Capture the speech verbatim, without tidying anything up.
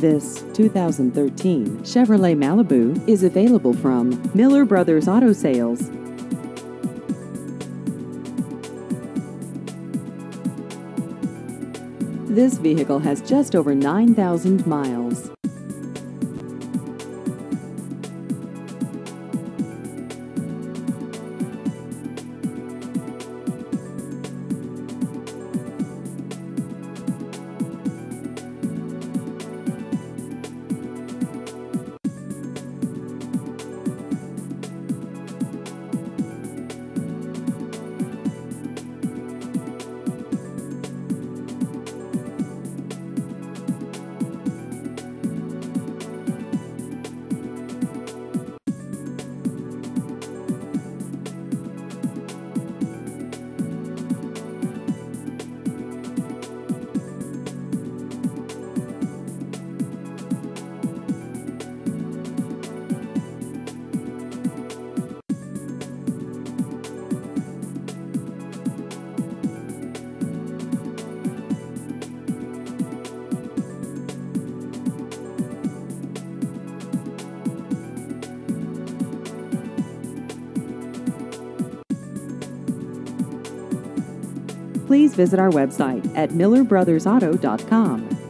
This two thousand thirteen Chevrolet Malibu is available from Miller Brothers Auto Sales. This vehicle has just over nine thousand miles. Please visit our website at miller brothers auto dot com.